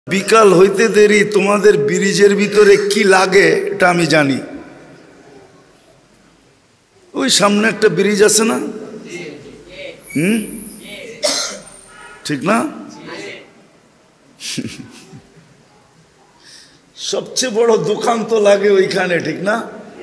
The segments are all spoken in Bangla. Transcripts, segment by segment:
বিকাল হইতে দেরি তোমাদের ব্রিজের ভিতরে কি লাগে এটা আমি জানি। ওই সামনে একটা ব্রিজ আছে না? ঠিক না? সবচেয়ে বড় দোকান তো লাগে ওইখানে, ঠিক না?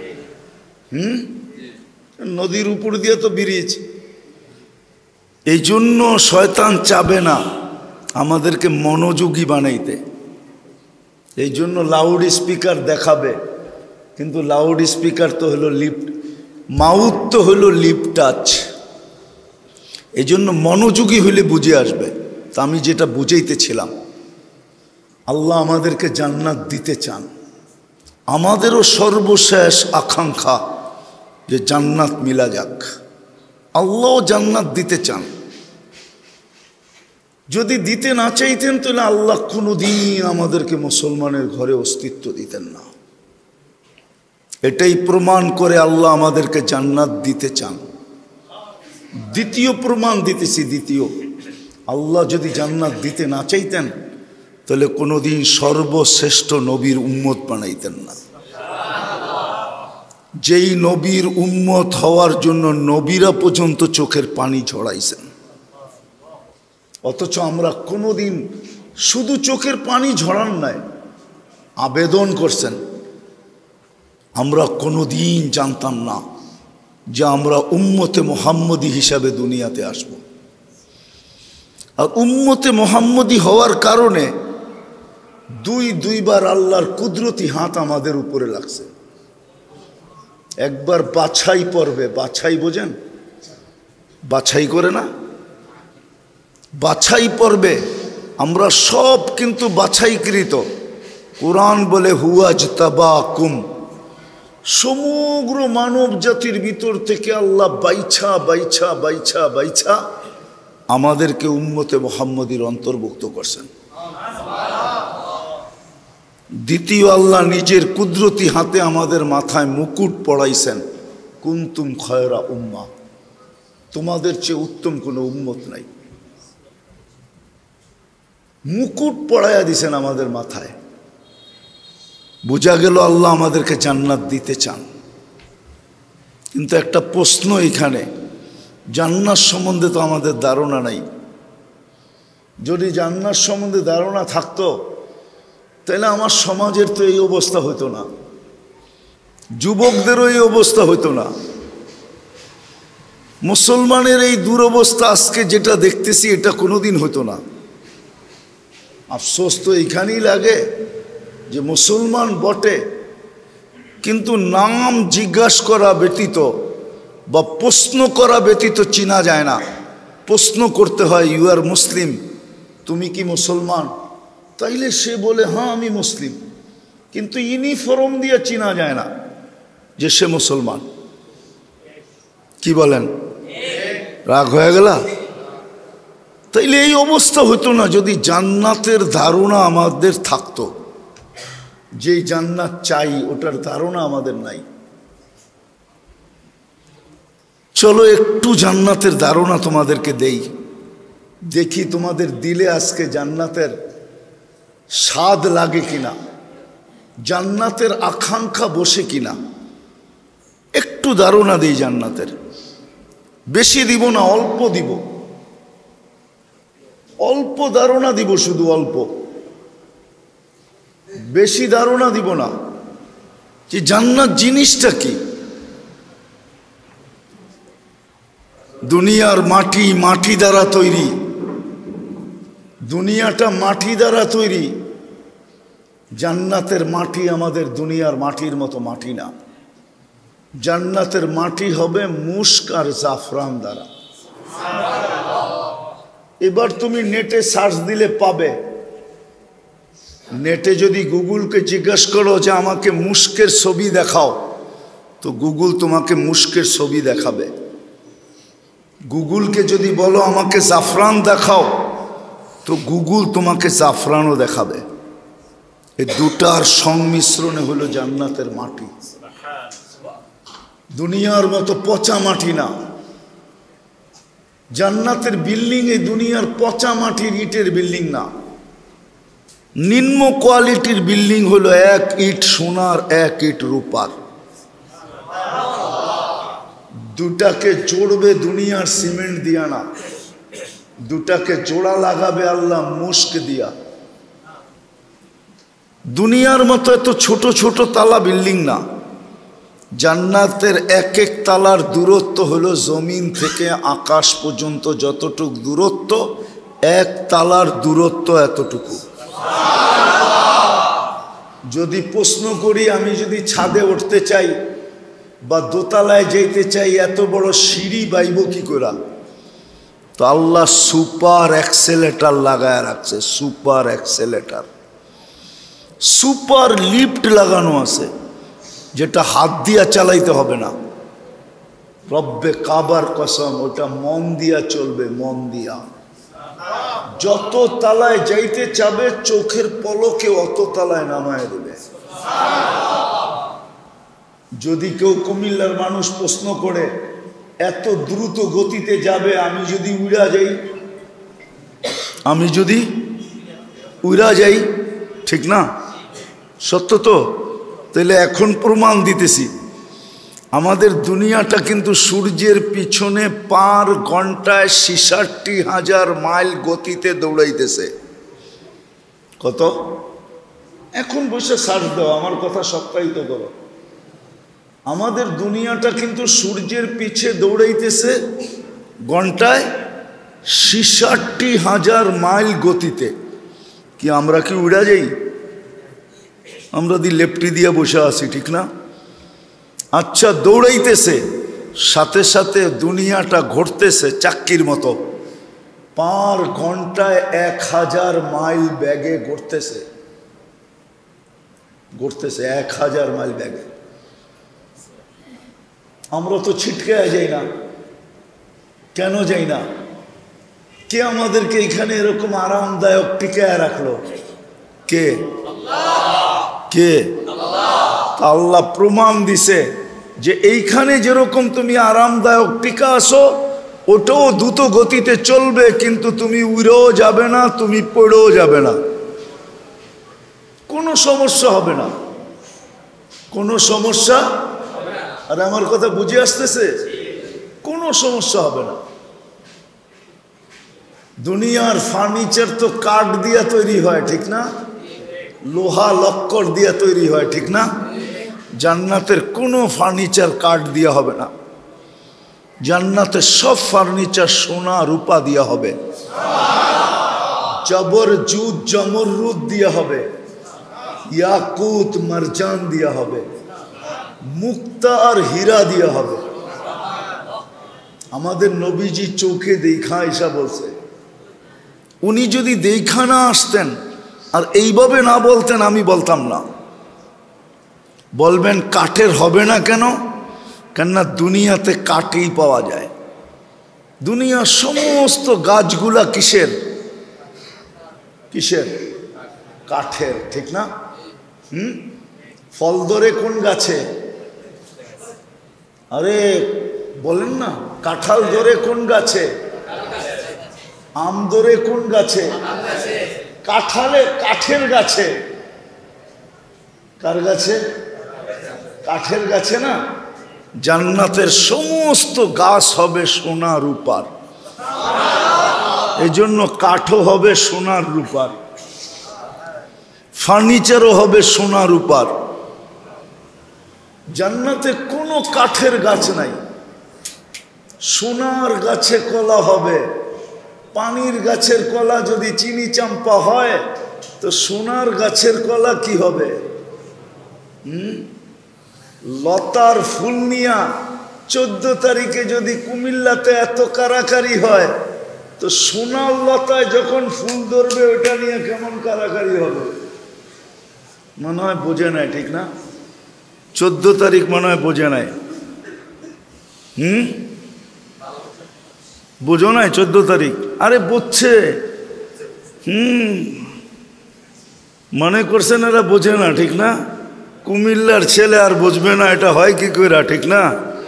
নদীর উপর দিয়ে তো ব্রিজ। এই জন্য শয়তান চাবে না আমাদেরকে মনোযোগী বানাইতে। এই জন্য লাউড স্পিকার দেখাবে, কিন্তু লাউড স্পিকার তো হলো লিফট, মাউথ তো হলো লিপ টাচ। এই জন্য মনোযোগী হইলে বুঝে আসবে। তা আমি যেটা বুঝাইতেছিলাম, আল্লাহ আমাদেরকে জান্নাত দিতে চান। আমাদেরও সর্বশেষ আকাঙ্ক্ষা যে জান্নাত মিলা যাক। আল্লাহ জান্নাত দিতে চান। যদি দিতে না চাইতেন তাহলে আল্লাহ কোনোদিন আমাদেরকে মুসলমানের ঘরে অস্তিত্ব দিতেন না। এটাই প্রমাণ করে আল্লাহ আমাদেরকে জান্নাত দিতে চান। দ্বিতীয় প্রমাণ দিতেছি। দ্বিতীয়, আল্লাহ যদি জান্নাত দিতে না চাইতেন তাহলে কোনোদিন সর্বশ্রেষ্ঠ নবীর উম্মত বানাইতেন না। যেই নবীর উম্মত হওয়ার জন্য নবীরা পর্যন্ত চোখের পানি ঝরাইছেন, অথচ আমরা কোনোদিন শুধু চোখের পানি ঝরান নাই, আবেদন করছেন। আমরা কোনোদিন জানতাম না যে আমরা উম্মতে মুহাম্মদী হিসাবে দুনিয়াতে আসব। আর উম্মতে মুহাম্মদী হওয়ার কারণে দুইবার আল্লাহর কুদরতি হাত আমাদের উপরে লাগছে। একবার বাছাই পর্বে, বাছাই বোঝেন? বাছাই করে না? বাছাই পর্বে আমরা সব কিন্তু বাছাইকৃত। কোরআন বলে হুয়াজতাবাকুম, সমগ্র মানব জাতির ভিতর থেকে আল্লাহ বাইছা বাইছা বাইছা বাইছা আমাদেরকে উম্মতে মুহাম্মদীর অন্তর্ভুক্ত করছেন। দ্বিতীয়, আল্লাহ নিজের কুদরতি হাতে আমাদের মাথায় মুকুট পড়াইছেন। কুনতুম খয়রা উম্মাহ, তোমাদের চেয়ে উত্তম কোনো উম্মত নাই। মুকুট পড়াইয়া দিছেন আমাদের মাথায়। বোঝা গেল আল্লাহ আমাদেরকে জান্নাত দিতে চান। কিন্তু একটা প্রশ্ন এখানে, জান্নাত সম্বন্ধে তো আমাদের ধারণা নাই। যদি জান্নাত সম্বন্ধে ধারণা থাকতো তাহলে আমার সমাজের তো এই অবস্থা হতো না, যুবকদেরও এই অবস্থা হতো না। মুসলমানের এই দুরবস্থা আজকে যেটা দেখতেছি এটা কোনোদিন হতো না। আফসোস তো এইখানেই লাগে যে মুসলমান বটে, কিন্তু নাম জিজ্ঞাসা করা ব্যতীত বা প্রশ্ন করা ব্যতীত চিনা যায় না। প্রশ্ন করতে হয়, ইউ আর মুসলিম, তুমি কি মুসলমান? তাইলে সে বলে হ্যাঁ আমি মুসলিম, কিন্তু ইউনিফর্ম দিয়ে চিনা যায় না যে সে মুসলমান। কি বলেন? রাগ হয়ে গেল? তাইলে এই অবস্থা হতো না যদি জান্নাতের ধারণা আমাদের থাকতো। যেই জান্নাত চাই ওটার ধারণা আমাদের নাই। চলো একটু জান্নাতের ধারণা তোমাদেরকে দেই, দেখি তোমাদের দিলে আজকে জান্নাতের স্বাদ লাগে কিনা, জান্নাতের আকাঙ্ক্ষা বসে কিনা। একটু ধারণা দেই জান্নাতের। বেশি দিব না, অল্প দিব। অল্প ধারণা দিব, শুধু অল্প, বেশি ধারণা দিব না যে জান্নাত জিনিসটা কি। দুনিয়ার মাটি, মাটি দ্বারা তৈরি। দুনিয়াটা মাটি দ্বারা তৈরি। জান্নাতের মাটি আমাদের দুনিয়ার মাটির মতো মাটি না। জান্নাতের মাটি হবে মুস্ক আর জাফরান দ্বারা। এবার তুমি নেটে সার্চ দিলে পাবে। নেটে যদি গুগলকে জিজ্ঞাসা করো যে আমাকে মুস্কের ছবি দেখাও, তো গুগল তোমাকে মুস্কের ছবি দেখাবে। গুগলকে যদি বলো আমাকে জাফরান দেখাও, তো গুগল তোমাকে জাফরানও দেখাবে। এই দুটার সংমিশ্রণে হলো জান্নাতের মাটি। দুনিয়ার মতো পচা মাটি না। জান্নাতের বিল্ডিং এই দুনিয়ার পচা মাটির ইটের বিল্ডিং না। নিম্ন কোয়ালিটির বিল্ডিং হলো 1 ইট সোনার 1 ইট রূপার। দুটাকে জোড়বে দুনিয়ার সিমেন্ট দিয়া না, দুটাকে জোড়া লাগাবে আল্লাহ মুস্ক দিয়া। দুনিয়ার মতো এত ছোট ছোট তালা বিল্ডিং না, জান্নাতের এক এক তালার দূরত্ব হলো জমিন থেকে আকাশ পর্যন্ত যতটুক দূরত্ব, এক তালার দূরত্ব এতটুকু। যদি প্রশ্ন করি আমি যদি ছাদে উঠতে চাই বা দোতলায় যেতে চাই, এত বড় সিঁড়ি বাইব কি করে? তো আল্লাহ সুপার অ্যাক্সেলেটার লাগায় রাখছে, সুপার অ্যাক্সেলেটার, সুপার লিফট লাগানো আছে, যেটা হাত দিয়া চালাইতে হবে না। রব্বে কাবার কসম, ওটা মন দিয়া চলবে, মন দিয়া। যত তালায় যাইতে চাবে চোখের পলকে অত তালায় নামায় দেবে। যদি কেউ কুমিল্লার মানুষ প্রশ্ন করে এত দ্রুত গতিতে যাবে, আমি যদি উড়া যাই, আমি যদি উড়া যাই, ঠিক না? সত্য তো? তাহলে এখন প্রমাণ দিতেছি, আমাদের দুনিয়াটা কিন্তু সূর্যের পিছনে পার ঘন্টায় 66,000 মাইল গতিতে দৌড়াইতেছে। কত? এখন বসে সার্চ দাও, আমার কথা সপ্তাহিত করো। আমাদের দুনিয়াটা কিন্তু সূর্যের পিছে দৌড়াইতেছে ঘন্টায় 66,000 মাইল গতিতে। কি আমরা কি উড়া যাই? আমরা লেপটি দিয়ে বসে আছি, ঠিক না? আচ্ছা, দৌড়াইতেছে, সাথে সাথে দুনিয়াটা ঘুরতেছে চাক্কির মতো, পার ঘন্টায় 1000 মাইল ব্যাগে ঘুরতেছে, ঘুরতেছে 1000 মাইল ব্যাগে। আমরা তো ছিটকে যাই না, কেন যাই না? কে আমাদেরকে এখানে এরকম আরামদায়ক টিকায় রাখলো? কে? কে? আল্লাহ প্রমাণ দিছে যে এইখানে যেরকম তুমি আরামদায়ক টিকা আসো, ওটাও দ্রুত গতিতে চলবে, কিন্তু তুমি উড়েও যাবে না, তুমি পড়েও যাবে না, কোনো সমস্যা হবে না, কোনো সমস্যা। আর আমার কথা বুঝে আসতেছে? কোনো সমস্যা হবে না। দুনিয়ার ফার্নিচার তো কাঠ দিয়া তৈরি হয়, ঠিক না? লোহা লক্কর দিয়া তৈরি হয়, ঠিক না? জান্নাতের কোনো ফার্নিচার কাঠ দিয়া হবে না, জান্নাতের সব ফার্নিচার সোনা রূপা দিয়া হবে, জবরজুদ জমরুদ দিয়া হবে, ইয়াকুত মারজান দিয়া হবে, মুক্তা আর হীরা দিয়া হবে। আমাদের নবীজি চোখে দেখা এসা বলছে, উনি যদি দেখা না আসতেন আর এইভাবে না বলতেন, আমি বলতাম না। বলবেন কাঠের হবে না কেন? কেননা দুনিয়াতে কাঠই পাওয়া যায়। দুনিয়ার সমস্ত গাছগুলা কিসের? কিসের? কাঠের, ঠিক না? ফল ধরে কোন গাছে? আরে বলেন না, কাঁঠাল ধরে কোন গাছে? আম ধরে কোন গাছে? কাঁঠালে কাঠের গাছে। কার গাছে? কাঠের গাছে না। জান্নাতের সমস্ত গাছ হবে সোনা রূপার, এই জন্য কাঠও হবে সোনার রূপার, ফার্নিচারও হবে সোনা রূপার। জান্নাতে কোনো কাঠের গাছ নাই, সোনার গাছে কলা হবে। পানির গাছের কলা যদি চিনি চাম্পা হয়, তো সোনার গাছের কলা কি হবে? লতার ফুল নিয়া 14 তারিখে যদি কুমিল্লাতে এত কারাকারি হয়, তো সোনার লতায় যখন ফুল ধরবে ওটা নিয়ে কেমন কারাকারি হবে? মনে হয় বোঝে নাই, ঠিক না? 14 তারিখ মনে হয় বোঝে নাই। বোঝো নাই 14 তারিখ? আরে বুঝছে, মনে করছেন এরা বোঝে না, ঠিক না? কুমিল্লার ছেলে আর বুঝবে না, এটা হয় কি করে, ঠিক না?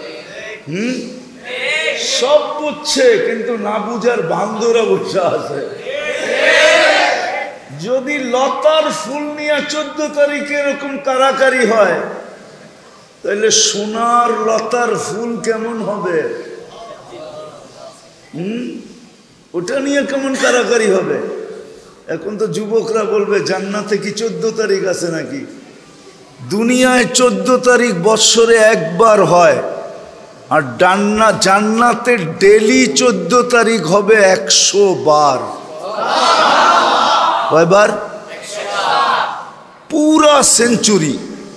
সব বুঝছে, কিন্তু না বুঝার বান্ধরা বসে আছে। যদি লতার ফুল নিয়ে 14 তারিখে এরকম কারাকারি হয়, তাহলে সোনার লতার ফুল কেমন হবে? ওটা নিয়ে কেমন কারাকারি হবে? এখন তো যুবকরা বলবে জান্নাতে কি 14 তারিখ আছে নাকি? দুনিয়ায় 14 তারিখ বৎসরে একবার হয়, আর জান্নাতে ডেলি 14 তারিখ হবে 100 বার। কয়বার? পুরা সেঞ্চুরি।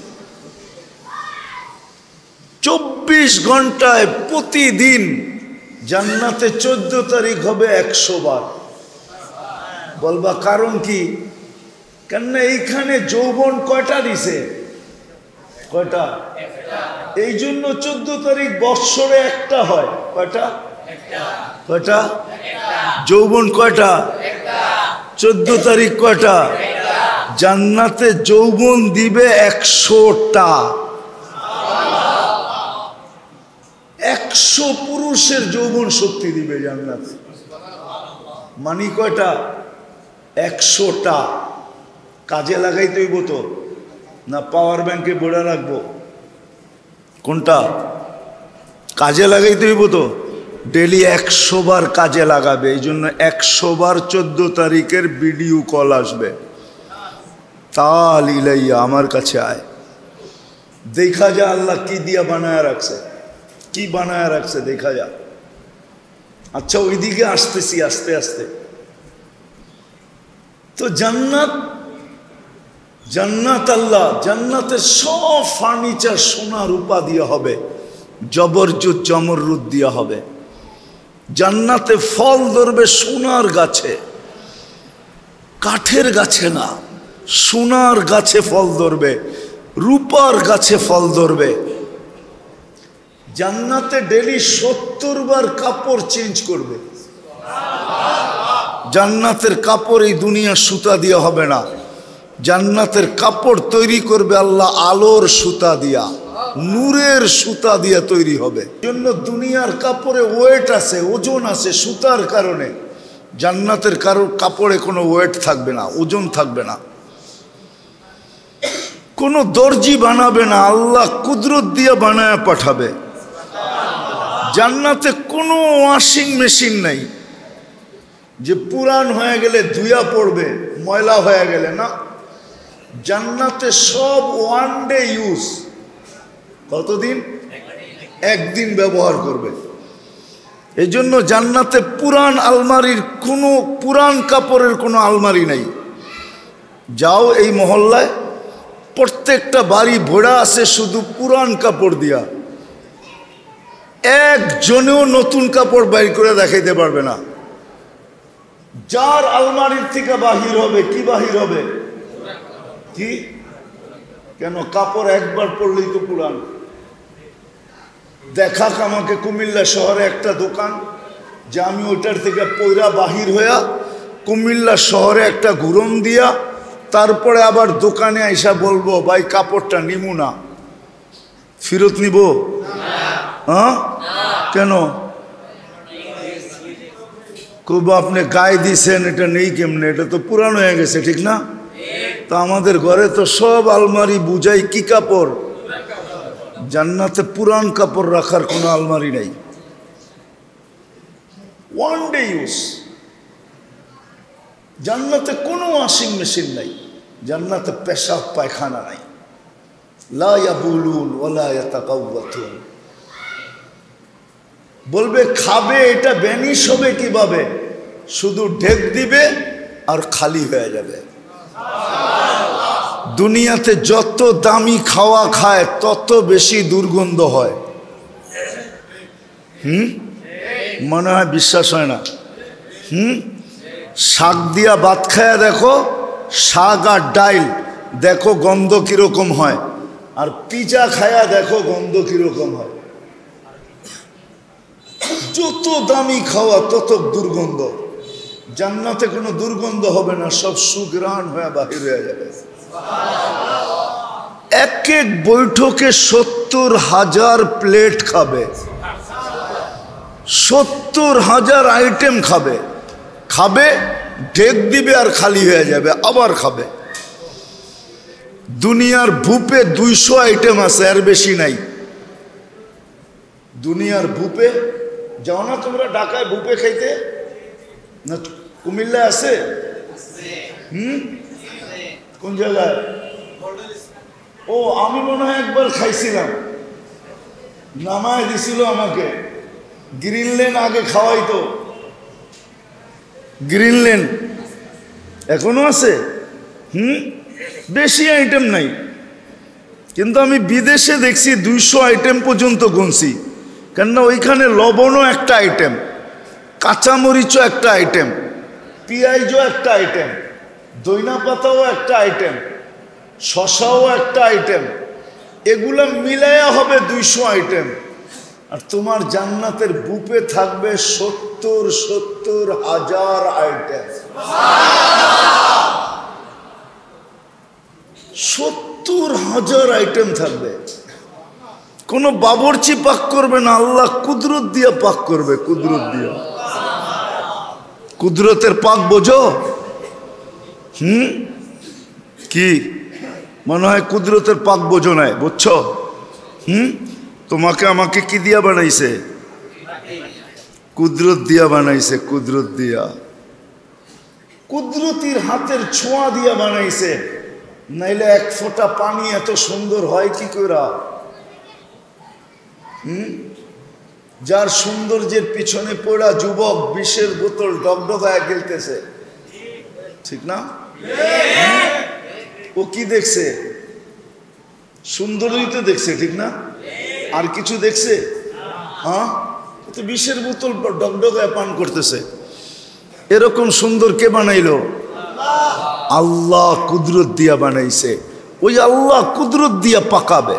24 ঘন্টায় প্রতিদিন জান্নাতে 14 তারিখ হবে 100 বার। বলবা কারণ কি? কেননা এইখানে যৌবন কয়টা দিছে? কয়টা? এই জন্য 14 তারিখ বৎসরে একটা হয়। কয়টা? কয়টা? যৌবন কয়টা? 14 তারিখ কয়টা? জান্নাতে যৌবন দিবে 100টা। 100 পুরুষের যৌবন শক্তি দিবে জান্নাতে। মানি কয়টা? 100টা। কাজে লাগাইতে হইব তো, না পাওয়ার ব্যাংকে বড়া রাখবো? কোনটা? কাজে লাগাইতে হইব তো। ডেলি 100 বার কাজে লাগাবে। এই জন্য 100 বার 14 তারিখের ভিডিও কল আসবে, তাল ইলাইয়া আমার কাছে আয়, দেখা যা আল্লাহ কি দিয়া বানায় রাখছে, কি বানায় রাখছে দেখা যা। আচ্ছা ওইদিকে আসতেছি আস্তে আস্তে। তো জান্নাত, জান্নাত আল্লাহ, জান্নাতের সব ফার্নিচার সোনা রূপা দিয়ে হবে, জবরজুত জমরুদ দিয়া হবে। জান্নাতে ফল ধরবে সোনার গাছে, কাঠের গাছে না, সোনার গাছে ফল ধরবে, রূপার গাছে ফল ধরবে। জান্নাতে ডেলি 70 বার কাপড় চেঞ্জ করবে। জান্নাতের কাপড় এই দুনিয়া সুতা দিয়ে হবে না, জান্নাতের কাপড় তৈরি করবে আল্লাহ আলোর সুতা দিয়া, নূরের সুতা দিয়া তৈরি হবে। জন্য দুনিয়ার কাপড়ে ওয়েট আছে, ওজন আছে সুতার কারণে। জান্নাতের কাপড়ে কোনো ওয়েট থাকবে না, ওজন থাকবে না। কোনো দর্জি বানাবে না, আল্লাহ কুদরত দিয়ে বানায় পাঠাবে। জান্নাতে কোনো ওয়াশিং মেশিন নাই যে পুরান হয়ে গেলে ধুয়া পড়বে, ময়লা হয়ে গেলে না। জান্নাতে সব ওয়ান ডে ইউজ। কতদিন? একদিন ব্যবহার করবে। এই জন্য জান্নাতে পুরান আলমারির কোনো, পুরান কাপড়ের কোনো আলমারি নাই। যাও এই মহল্লায়, প্রত্যেকটা বাড়ি ভরা আছে শুধু পুরান কাপড় দিয়া, একজনেও নতুন কাপড় বাইর করে দেখাইতে পারবে না। যার আলমারির থেকে বাহির হবে, কি বাহির হবে? কি? কেন? কাপড় একবার পরলেই তো পুরান। দেখাক আমাকে কুমিল্লা শহরে একটা দোকান যে আমি ওইটার থেকে পয়রা বাহির হইয়া কুমিল্লা শহরে একটা ঘুরন দিয়া তারপরে আবার দোকানে আইসা বলবো ভাই কাপড়টা নিমু না, ফেরত নিব? হ্যাঁ, কেন? কব আপনি গায়ে দিছেন, এটা নেই কেমনে, এটা তো পুরানো হয়ে গেছে, ঠিক না? তো আমাদের ঘরে তো সব আলমারি বুঝাই কি কাপড়? জান্নাতে পুরান কাপড় রাখার কোনো আলমারি নাই, ওয়ান ডে ইউজ। জান্নাতে কোনো ওয়াশিং মেশিন নাই, জান্নাতে পেশাব পায়খানা নাই। লা ইয়াবুলুন ওয়ালা ইয়াতাকাওয়াতুন। বলবে খাবে, এটা বেনিশ হবে কিভাবে? শুধু ঢেক দিবে আর খালি হয়ে যাবে। দুনিয়াতে যত দামি খাওয়া খায় তত বেশি দুর্গন্ধ হয়। মনে হয় বিশ্বাস হয় না? শাক দিয়া ভাত খায়া দেখো, শাক আর ডাইল দেখো গন্ধ কিরকম হয়, আর পিজা খায়া দেখো গন্ধ কিরকম হয়। যত দামি খাওয়া তত দুর্গন্ধ। জান্নাতে কোনো দুর্গন্ধ হবে না, সব সুঘ্রাণ হয়ে বাহির হয়ে যাবে। এক এক বৈঠকে 70,000 প্লেট খাবে, 70,000 আইটেম খাবে। খাবে ঢেক দিবে আর খালি হয়ে যাবে, আবার খাবে। দুনিয়ার ভূপে 200 আইটেম আছে, আর বেশি নাই। দুনিয়ার ভূপে যাও না তোমরা ঢাকায় ভূপে খাইতে, না কুমিল্লায় আছে? কোন জায়গায়? ও আমি মনে হয় একবার খাইছিলাম, নামায় দিছিল আমাকে। গ্রিনল্যান্ড আগে খাওয়াইতো, গ্রিনল্যান্ড এখনো আছে। বেশি আইটেম নাই, কিন্তু আমি বিদেশে দেখছি 200 আইটেম পর্যন্ত গুনছি। কেননা ওইখানে লবণও একটা আইটেম, কাঁচামরিচও একটা আইটেম, পেঁয়াজও একটা আইটেম, দইনা পাতাও একটা আইটেম, শশাও একটা আইটেম। এগুলো মিলাইয়া হবে 200 আইটেম। আর তোমার জান্নাতের বুফে থাকবে 70,000 আইটেম। 70,000 আইটেম থাকবে। কোনো বাবরচি পাক করবে না, আল্লাহ কুদরত দিয়া পাক করবে, কুদরত দিয়া। কুদরতের পাক বোঝো? কি মনে হয় কুদরতের পাক বোঝো নাই? বুঝছো? তোমাকে আমাকে কি দিয়া বানাইছে? কুদরত দিয়া বানাইছে, কুদরত দিয়া, কুদরতির হাতের ছোঁয়া দিয়া বানাইছে। নাইলে এক ফোঁটা পানি এত সুন্দর হয় কি করে? যার সৌন্দর্যের পিছনে পড়া যুবক 20-এর বোতল ডগডগায় গেলতেছে, ঠিক না? ও কি দেখছে? সুন্দরই তো দেখছে, ঠিক না? আর কিছু দেখছে? হ্যাঁ, তো 20-এর বোতল ডগডগায় পান করতেছে। এরকম সুন্দর কে বানাইলো? আল্লাহ কুদরত দিয়া বানাইছে। ওই আল্লাহ কুদরত দিয়া পাকাবে।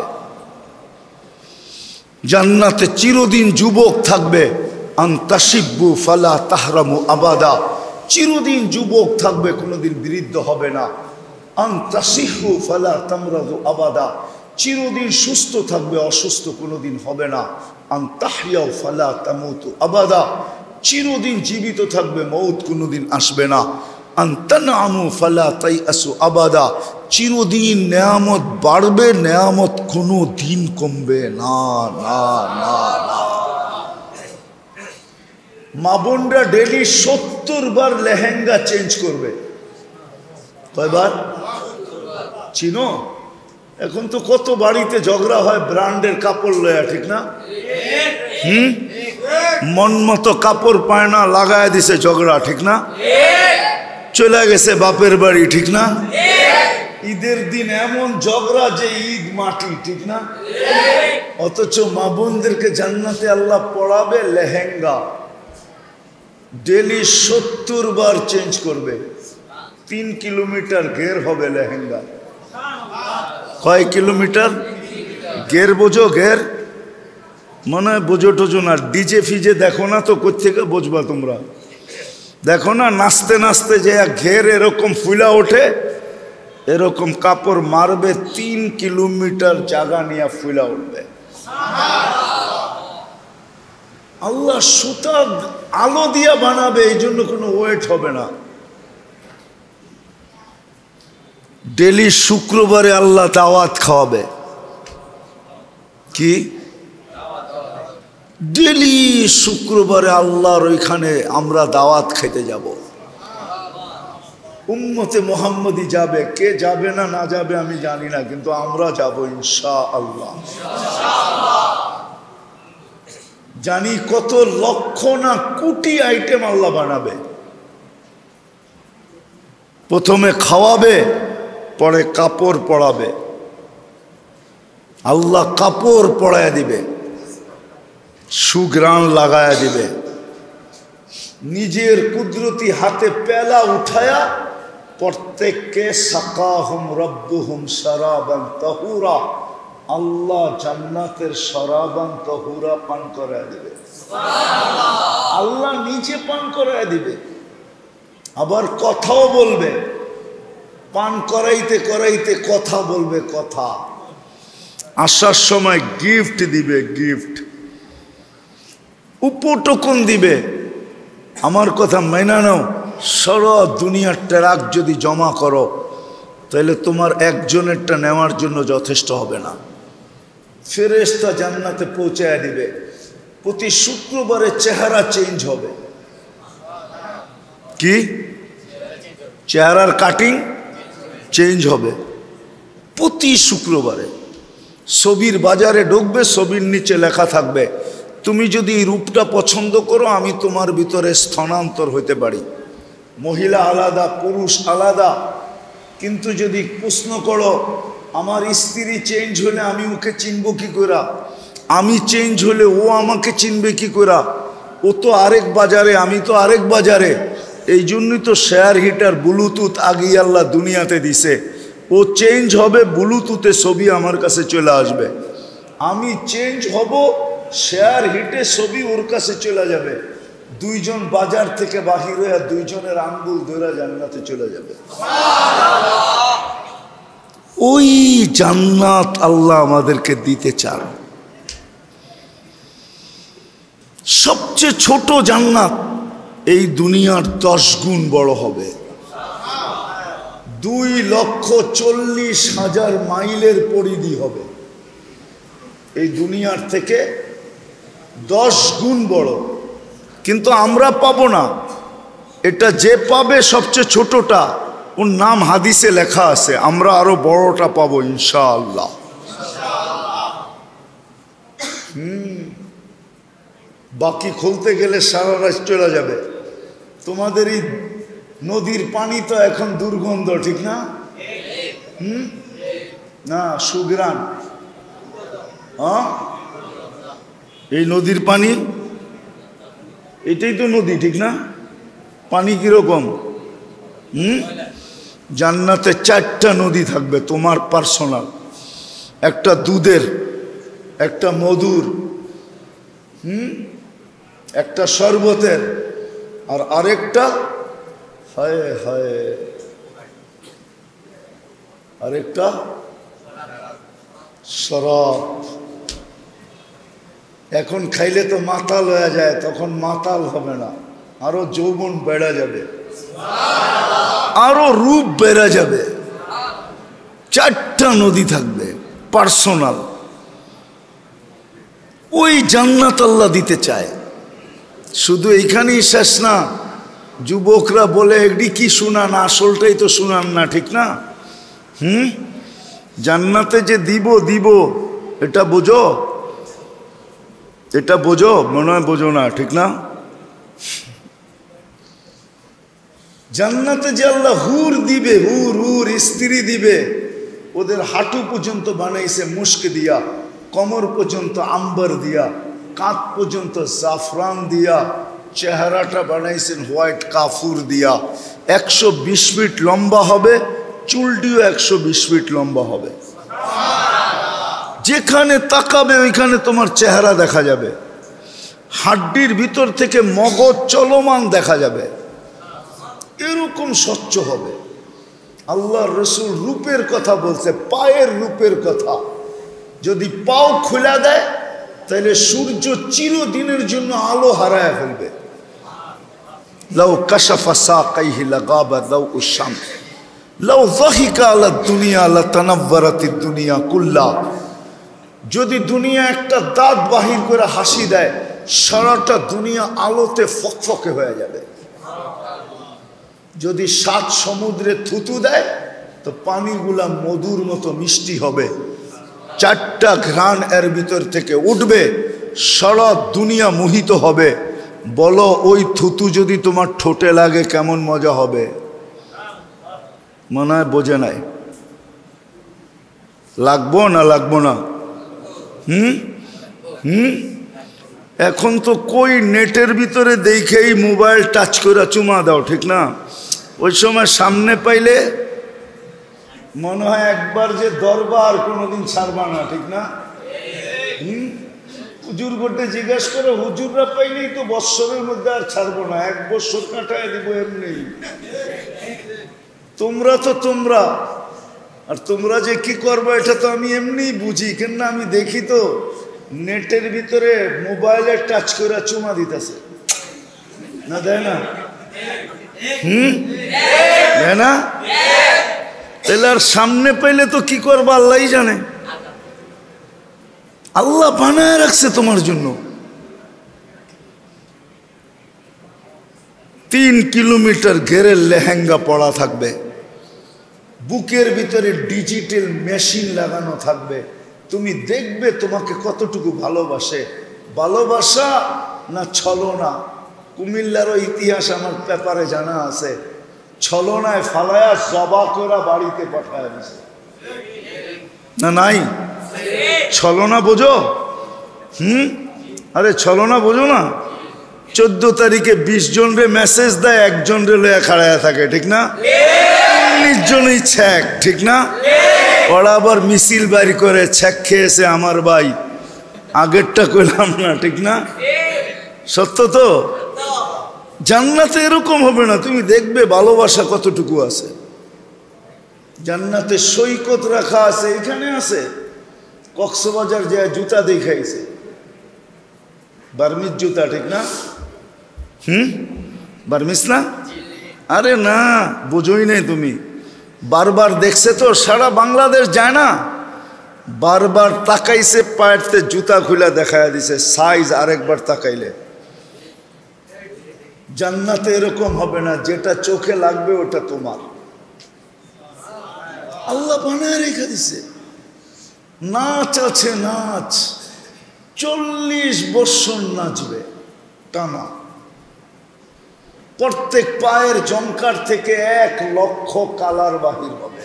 জান্নাতে চিরদিন যুবক থাকবে। আনতাশিব্বু ফালা তাহরামু আবাদা, চিরদিন যুবক থাকবে, কোনোদিন বৃদ্ধ হবে না। আনতাশিহু ফালা তামরাদু আবাদা, চিরদিন সুস্থ থাকবে, অসুস্থ কোনোদিন হবে না। আনতাহইয়াউ ফালা তামুতু আবাদা, চিরদিন জীবিত থাকবে, মৌত কোনোদিন আসবে না। আনতানামু ফালা তাইআসু আবাদা, চিরদিন নেয়ামত বাড়বে, নেয়ামত কোনো দিন কমবে না, না, না, না। মা বোনরা ডেলি 70 বার লেহেঙ্গা চেঞ্জ করবে। কয়বার? চিনো? এখন তো কত বাড়িতে ঝগড়া হয় ব্র্যান্ডের কাপড় লয়া, ঠিক না? মন মতো কাপড় পায় না, লাগায় দিছে ঝগড়া, ঠিক না? চলে গেছে বাপের বাড়ি, ঠিক না? ঈদের দিন এমন ঝগড়া যে ঈদ মাটি, ঠিক না? অথচ মা বোনদেরকে জান্নাতে আল্লাহ পড়াবে লেহেঙ্গা, ডেলি 70 বার চেঞ্জ করবে। 3 কিলোমিটার ঘের হবে লেহেঙ্গা। কয় কিলোমিটার ঘের? বোঝো ঘের? মনে হয় বোঝো টোঝো না। ডিজে ফিজে দেখো না তো, কোত্থেকে বুঝবা তোমরা? দেখো না নাচতে নাচতে যে ঘের এরকম ফুলা ওঠে, এরকম কাপড় মারবে 3 কিলোমিটার জায়গা নিয়ে ফুলা উঠবে। আল্লাহ সুতা আলো দিয়া বানাবে, এই জন্য কোনো ওয়েট হবে না। ডেলি শুক্রবারে আল্লাহ দাওয়াত খাওয়াবে। কি? ডেলি শুক্রবারে আল্লাহর ওইখানে আমরা দাওয়াত খেতে যাব। উম্মতে মুহাম্মদি যাবে, কে যাবে না না যাবে আমি জানি না, কিন্তু আমরা যাব ইনশাআল্লাহ। জানি কত লক্ষ না কোটি আইটেম আল্লাহ বানাবে। প্রথমে খাওয়াবে, পরে কাপড় পরাবে। আল্লাহ কাপড় পরায় দিবে, সুগ্রাণ লাগায়া দিবে। নিজের কুদরতি হাতে পেলা উঠায়া প্রত্যেককে সাকাহুম রব্বুহুম শারাবান তাহুরা, আল্লাহ জান্নাতের শরাবান তাহুরা পান করায় দিবে। আল্লাহ নিজে পান করায় দিবে, আবার কথাও বলবে। পান করাইতে করাইতে কথা বলবে, কথা। আসার সময় গিফট দিবে, গিফট। উপটোকন দিবে, আমার কথা মাইনা নাও, সারা দুনিয়ার ট্রাক যদি জমা করো তাহলে তোমার একজনেরটা নেওয়ার জন্য যথেষ্ট হবে না। ফেরেশতা জান্নাতে পৌঁছায় দিবে। প্রতি শুক্রবারে চেহারা চেঞ্জ হবে। কি? চেহারার কাটিং চেঞ্জ হবে প্রতি শুক্রবারে। ছবির বাজারে ঢুকবে, ছবির নিচে লেখা থাকবে, তুমি যদি এই রূপটা পছন্দ করো আমি তোমার ভিতরে স্থানান্তর হইতে পারি। মহিলা আলাদা, পুরুষ আলাদা। কিন্তু যদি প্রশ্ন করো আমার স্ত্রী চেঞ্জ হলে আমি ওকে চিনব কি করে, আমি চেঞ্জ হলে ও আমাকে চিনবে কি করে, ও তো আরেক বাজারে, আমি তো আরেক বাজারে। এই জন্যই তো শেয়ার হিটার ব্লুটুথ আগেই আল্লাহ দুনিয়াতে দিছে। ও চেঞ্জ হবে, ব্লুটুথে ছবি আমার কাছে চলে আসবে। আমি চেঞ্জ হব, শেয়ার হিটে ছবি ওর কাছে চলে যাবে। দুইজন বাজার থেকে বাহির হয়ে দুইজনের আঙ্গুল ধরে জান্নাতে চলে যাবে। ওই জান্নাত আল্লাহ আমাদেরকে দিতে চান। সবচেয়ে ছোট জান্নাত এই দুনিয়ার 10 গুণ বড় হবে। 2,40,000 মাইলের পরিধি হবে। এই দুনিয়ার থেকে 10 গুণ বড়। কিন্তু আমরা পাবো না। এটা যে পাবে সবচেয়ে ছোটটা, ওর নাম হাদিসে লেখা আছে। আমরা আরো বড়টা পাবো ইনশাআল্লাহ। বাকি খুলতে গেলে সারা রাত চলে যাবে। তোমাদের এই নদীর পানি তো এখন দুর্গন্ধ, ঠিক না? না, সুগ্রাণ। এই নদীর পানি, এটাই তো নদী, ঠিক না? পানি কিরকম? জান্নাতে 4টা নদী থাকবে তোমার পার্সোনাল। একটা দুধের, একটা মধুর, একটা শরবতের, আর আরেকটা হায় হায় আরেকটা শরাব। এখন খাইলে তো মাতাল হয়ে যায়, তখন মাতাল হবে না, আরো যৌবন বেড়ে যাবে, আরো রূপ বেড়ে যাবে। 4টা নদী থাকবে পার্সোনাল। ওই জান্নাত আল্লাহ দিতে চায়। শুধু এইখানেই শেষ না। যুবকরা বলে এটি কি শুনান, আসলটাই তো শুনান না, ঠিক না? জান্নাতে যে দিব দিব এটা বোঝো, এটা বোঝো, মনে হয় বোঝো না, ঠিক না? জান্নাতে যে আল্লাহ হুর দিবে, হুর হুর স্ত্রী দিবে, ওদের হাঁটু পর্যন্ত বানাইছে মুস্ক দিয়া, কোমর পর্যন্ত আম্বার দিয়া, কাঁধ পর্যন্ত জাফরান দিয়া, চেহারাটা বানাইছেন হোয়াইট কাফুর দিয়া। 120 ফিট লম্বা হবে, চুলটিও 120 ফিট লম্বা হবে। যেখানে তাকাবে ওইখানে তোমার চেহারা দেখা যাবে। হাড্ডির ভিতর থেকে মগজ চলমান দেখা যাবে। এরকম স্বচ্ছ হবে। আল্লাহর রসুল রূপের কথা বলছে, পায়ের রূপের কথা। যদি পাও খুলে দেয় তাহলে সূর্য চিরদিনের জন্য আলো হারায় ফেলবে। লাউ কাশাফা সাকাইহি লাগাবা দাউউশ শামস লাউ যাহিকা আলা দুনিয়া লাতানাওয়ারাতিদ দুনিয়া কুল্লা। যদি দুনিয়া একটা দাঁত বাহির করে হাসি দেয়, সারাটা দুনিয়া আলোতে ফকফকে হয়ে যাবে। যদি 7 সমুদ্রে থুতু দেয় তো পানিগুলা মধুর মতো মিষ্টি হবে। 4টা ঘ্রাণ এর ভিতর থেকে উঠবে, সারা দুনিয়া মোহিত হবে। বলো ওই থুতু যদি তোমার ঠোঁটে লাগে কেমন মজা হবে? মনে হয় বোঝে নাই। লাগবো না লাগবো না? এখন তো কই নেটের ভিতরে দেখেই মোবাইল টাচ করে চুমা দাও, ঠিক না? ওই সময় সামনে পাইলে মনে হয় একবার যে দরবার কোনোদিন ছাড়বা না, ঠিক না? হুজুর করতে জিজ্ঞাসা করে, হুজুররা পাইলেই তো বৎসরের মধ্যে আর ছাড়বো না, 1 বছর কাটায় দিব এমনি। তোমরা তো তোমরা, আর তোমরা যে কি করবো এটা তো আমি এমনি বুঝি, কেন আমি দেখি তো নেটের ভিতরে মোবাইলে টাচ করে চুমা দিতেছে না, দেয় না? তাই না? তাহলে আর সামনে পেলে তো কি করবা আল্লাহই জানে। আল্লাহ বানায় রাখছে তোমার জন্য। 3 কিলোমিটার ঘেরের লেহেঙ্গা পড়া থাকবে, বুকের ভিতরে ডিজিটাল মেশিন লাগানো থাকবে। তুমি দেখবে তোমাকে কতটুকু ভালোবাসে। ভালোবাসা না ছলনা? কুমিল্লারও ইতিহাস আমার পেপারে জানা আছে। ছলনায় ফালায়া জবা করা বাড়িতে পাঠায় দিছে না? নাই? ছলনা বোঝো? আরে ছলনা বোঝো না? 14 তারিখে 20 জনরে মেসেজ দেয়, 1 জনরে লয়ে খাড়ায়া থাকে, ঠিক না? 19 জনই ছ্যাক, ঠিক না? ওরা আবার মিছিল বাইর করে, ছ্যাক খেয়েছে আমার ভাই, আগেরটা কইলাম না, ঠিক না? সত্য তো? জান্নাতে এরকম হবে না। তুমি দেখবে ভালোবাসা কতটুকু আছে। জান্নাতে সৈকত রাখা আছে, এখানে আছে। কক্সবাজার যে জুতা দেখাইছে, বার্মিজ জুতা, ঠিক না? বার্মিজ না? আরে না, বোঝোই নাই তুমি। বারবার দেখছে তো, সারা বাংলাদেশ যায় না, বারবার তাকাইছে, পায়েরতে জুতা খুলে দেখায় দিছে সাইজ। আরেকবার তাকাইলে জান্নাতে এরকম হবে না, যেটা চোখে লাগবে ওটা তোমার। আল্লাহ বানায় রেখে দিছে। নাচ আছে, নাচ 40 বছর নাচবে টানা। প্রত্যেক পায়ের জঙ্কার থেকে 1 লক্ষ কালার বাহির হবে।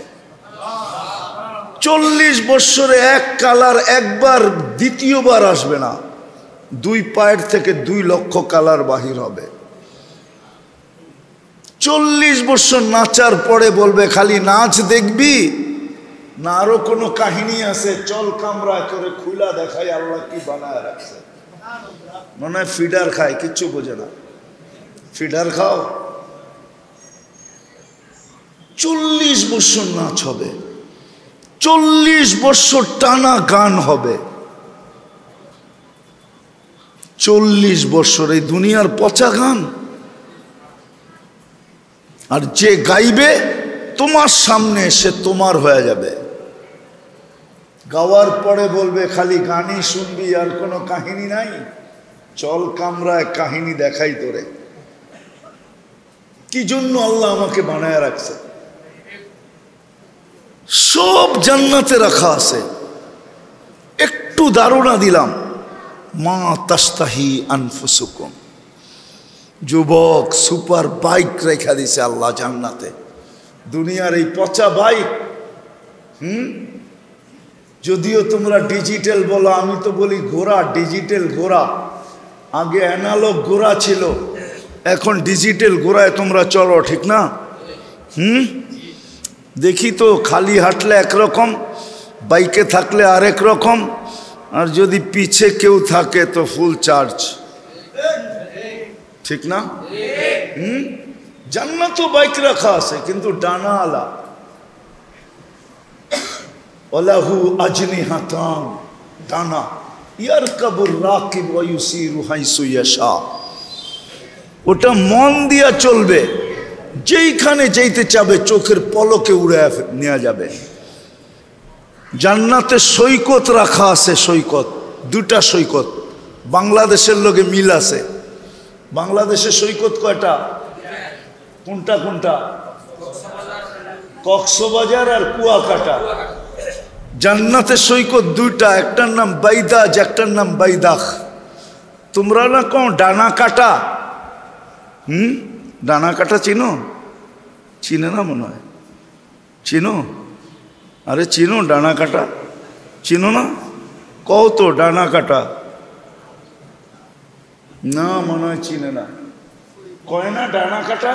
40 বছরে 1 কালার একবার, দ্বিতীয়বার আসবে না। 2 পায়ের থেকে 2 লক্ষ কালার বাহির হবে। 40 বছর নাচার পরে বলবে খালি নাচ দেখবি না আরো কোনো কাহিনী আছে? চল কামরা করে খুলা দেখাই আল্লাহ কি বানায় রাখছে। মনে হয় ফিডার খায়, কিচ্ছু বোঝে না। ফিডার খাও। 40 বছর নাচ হবে, 40 বছর টানা গান হবে। 40 বছর এই দুনিয়ার পচা গান। আর যে গাইবে তোমার সামনে, সে তোমার হয়ে যাবে। গাওয়ার পরে বলবে খালি গানই শুনবি, আর কোনো কাহিনী নাই। চল কামরায় কাহিনী দেখাই তোরে, কি জন্য আল্লাহ আমাকে বানায় রাখছে। সব জান্নাতে রাখা আছে। একটু ধারণা দিলাম, মা তাস্তাহি আনফুসুকুম। যুবক, সুপার বাইক রেখা দিছে আল্লাহ জান্নাতে। দুনিয়ার এই পচা বাইক, যদিও তোমরা ডিজিটাল বলো, আমি তো বলি ঘোড়া, ডিজিটাল ঘোড়া। আগে অ্যানালগ ঘোড়া ছিল, এখন ডিজিটাল ঘোড়ায় তোমরা চলো, ঠিক না? দেখি তো, খালি হাঁটলে একরকম, বাইকে থাকলে আরেক রকম, আর যদি পিছে কেউ থাকে তো ফুল চার্জ, ঠিক না? জান্নাতও বাইক রাখা আছে, কিন্তু ডানা আলা। ওয়ালাহু আজনিহাতান, ডানা। ইয়ারকাবুর রাকিব ওয়া ইউসিরু হাইসু ইয়াশা। ওটা মন দিয়া চলবে, যেইখানে যেতে চাবে চোখের পলকে উড়ে নেওয়া যাবে। জান্নাতে সৈকত রাখা আছে, সৈকত, 2টা সৈকত। বাংলাদেশের লোকে মিল আছে। বাংলাদেশের সৈকত কয়টা? কোনটা কোনটা? কক্সবাজার আর কুয়াকাটা। জান্নাতের সৈকত 2টা, একটার নাম বাইদাজ, একটার নাম বাইদাখ। তোমরা না কও ডানা কাটা? ডানা কাটা চিনো? চিনে না মনে হয়। চিনো? আরে চিনো ডানা কাটা? চিনো না? কও তো ডানা কাটা। না মনে হয় চিনে না। কয় না ডানা কাটা?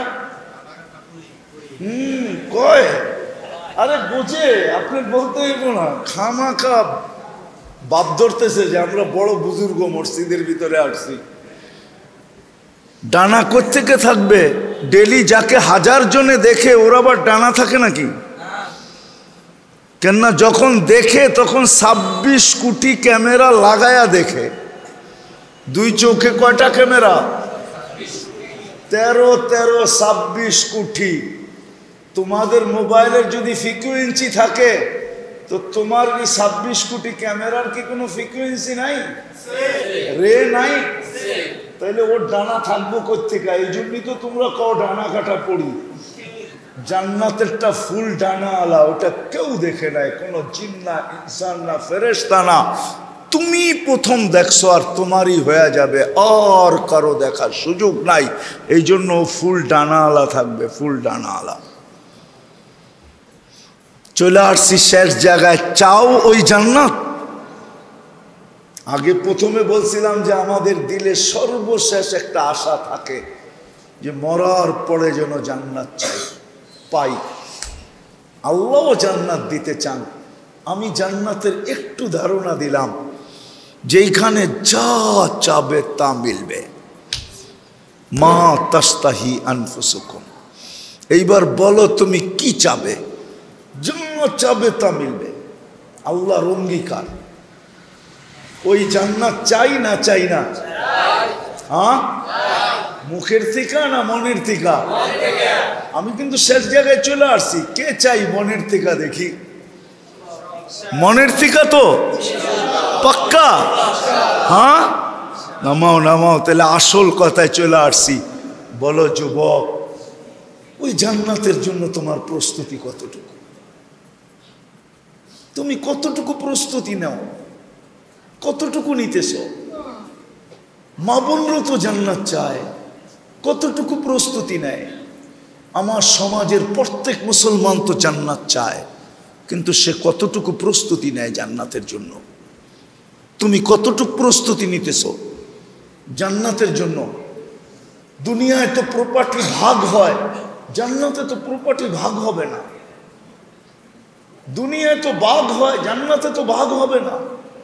কয়। আরে বোঝে, আপনি বলতে হইব না। খামাখা বাপ ধরতেছে যে আমরা বড় বুজুর্গ মসজিদের ভিতরে আসছি। ডানা কোত্থেকে থাকবে? ডেলি যাকে 1000 জনে দেখে ওর আবার ডানা থাকে নাকি? কেননা যখন দেখে তখন 26 কোটি ক্যামেরা লাগায়া দেখে। 2 চোখে কয়টা ক্যামেরা? 13 26 কোটি। তোমাদের মোবাইলের যদি ফ্রিকোয়েন্সি থাকে তো তোমার এই 26 কোটি ক্যামেরার কি কোনো ফ্রিকোয়েন্সি নাই, রে নাই? তাইলে ওর ডানা থাকবো কোত্থেকে? এই জন্যই তো তোমরা কও ডানা কাটা পড়ি। জান্নাতেরটা ফুল ডানা আলা, ওটা কেউ দেখে নাই, কোনো জিন না, ইনসান না, ফেরেশতা না। তুমি প্রথম দেখছো আর তোমারই হয়ে যাবে, আর কারো দেখার সুযোগ নাই। এই জন্য ফুল ডানা আলা থাকবে, ফুল ডানা আলা। চলে আসছি শেষ জায়গায়, চাও ওই জান্নাত। আগে প্রথমে বলছিলাম যে আমাদের দিলে সর্বশেষ একটা আশা থাকে যে মরার পরে যেন জান্নাত চাই, পাই। আল্লাহও জান্নাত দিতে চান। আমি জান্নাতের একটু ধারণা দিলাম, যেইখানে যা চাবে তা মিলবে। মা তাস্তাহি আনফুসুকুম। এইবার বলো তুমি কি চাবে? যা চাবে তা মিলবে, আল্লাহর অঙ্গীকার। ওই জান্নাত চাই না চাই না? হ্যাঁ, মুখের থেকে না মনের থেকে? আমি কিন্তু শেষ জায়গায় চলে আসছি। কে চাই মনের থেকে? দেখি, মনের থেকে তো পাক্কা? হ্যাঁ, নামাও নামাও, তাহলে আসল কথায় চলে আসছি। বলো যুবক, ওই জান্নাতের জন্য তোমার প্রস্তুতি কতটুকু? তুমি কতটুকু প্রস্তুতি নাও? কতটুকু নিতেছ? মা বোনরা তো জান্নাত চায়, কতটুকু প্রস্তুতি নেয়? আমার সমাজের প্রত্যেক মুসলমান তো জান্নাত চায়, কিন্তু সে কতটুকু প্রস্তুতি নেয় জান্নাতের জন্য? তুমি কতটুকু প্রস্তুতি নিতেছ জান্নাতের জন্য? দুনিয়ায় তো প্রপার্টি ভাগ হয়, জান্নাতে তো প্রপার্টি ভাগ হবে না। দুনিয়ায় তো ভাগ হয়, জান্নাতে তো ভাগ হবে না।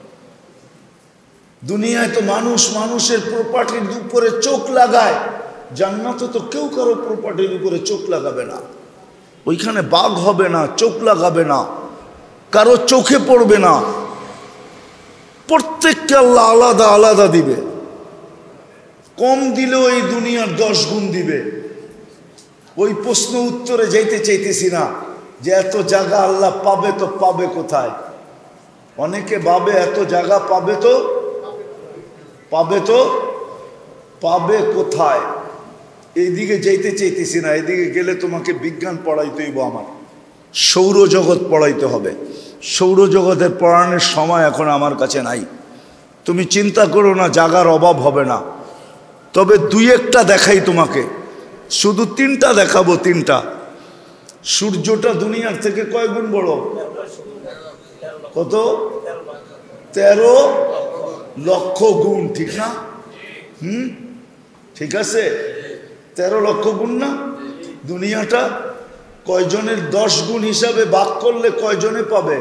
দুনিয়ায় তো মানুষ মানুষের প্রপার্টির উপরে চোখ লাগায়, জান্নাতে তো কেউ কারো প্রপার্টির উপরে চোখ লাগাবে না। ওইখানে ভাগ হবে না, চোখ লাগাবে না, কারো চোখে পড়বে না। প্রত্যেককে আল্লাহ আলাদা আলাদা দিবে। কম দিলেও এই দুনিয়ার 10 গুণ দিবে। ওই প্রশ্ন উত্তরে যাইতে চাইতেছি না যে এত জায়গা আল্লাহ পাবে তো পাবে কোথায়? অনেকে ভাবে এত জায়গা পাবে তো পাবে কোথায়? এইদিকে যাইতে চাইতেছি না। এদিকে গেলে তোমাকে বিজ্ঞান পড়াইতে হইব, আমার সৌরজগৎ পড়াইতে হবে। সৌরজগতের পড়ানোর সময় এখন আমার কাছে নাই। তুমি চিন্তা করো না, জায়গার অভাব হবে না। তবে 2-1টা দেখাই তোমাকে, শুধু 3টা দেখাবো। 3টা। সূর্যটা দুনিয়ার থেকে কয় গুণ বড়? কত? 13 লক্ষ গুণ, ঠিক না? ঠিক আছে, 13 লক্ষ গুণ না? দুনিয়াটা কয়জনের 10 গুণ হিসাবে ভাগ করলে কয়জনে পাবে?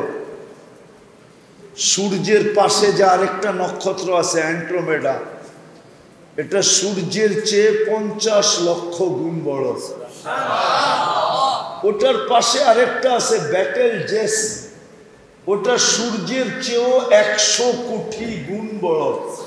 সূর্যের পাশে যে আরেকটা নক্ষত্র আছে অ্যান্ড্রোমেডা, এটা সূর্যের চেয়ে 50 লক্ষ গুণ বড়। ওটার পাশে আরেকটা আছে ব্যাটেল জেস, ওটা সূর্যের চেয়েও 100 কোটি গুণ বড়।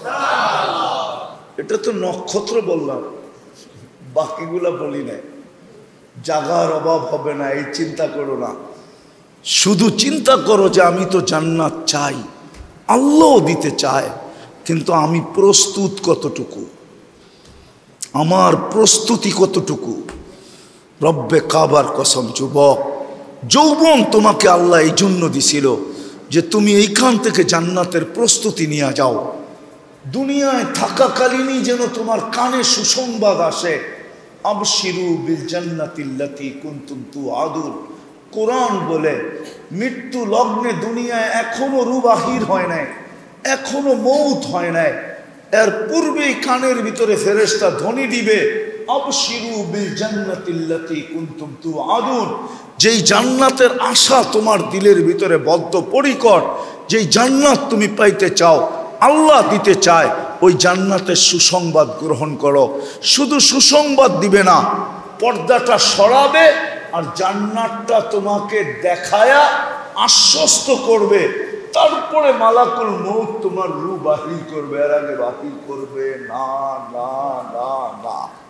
এটা তো নক্ষত্র বললাম, বাকিগুলা বলি নাই। জাগার অভাব হবে না, এই চিন্তা করো না। শুধু চিন্তা করো যে আমি তো জান্নাত চাই, আল্লাহ দিতে চায়, কিন্তু আমি প্রস্তুত কতটুকু? আমার প্রস্তুতি কতটুকু? রব্বে কাবার কসম যুবক, যৌবন তোমাকে আল্লাহ এই জন্য দিছিল যে তুমি এইখান থেকে জান্নাতের প্রস্তুতি নিয়ে যাও। দুনিয়ায় থাকাকালীনই যেন তোমার কানে সুসংবাদ আসে, আবশিরু বিল জান্নাতিল্লাতী কুনতুম তুআদুন। কোরআন বলে মৃত্যু লগ্নে দুনিয়ায় এখনো রূহ বাহির হয় নাই, এখনো মৌত হয় নাই, এর পূর্বেই কানের ভিতরে ফেরেশতা ধ্বনি দিবে, আবশিরু বিল জান্নাতিল্লাতী কুনতুম তুআদুন। যেই জান্নাতের আশা তোমার দিলের ভিতরে বদ্ধপরিকর, যেই জান্নাত তুমি পাইতে চাও, আল্লাহ দিতে চায়, ওই জান্নাতের সুসংবাদ গ্রহণ করো। শুধু সুসংবাদ দিবে না, পর্দাটা সরাবে আর জান্নাতটা তোমাকে দেখায়া আশ্বস্ত করবে। তারপরে মালাকুল মউত তোমার রূহ বাহির করবে, এর আগে বাহির করবে না, না, না, না।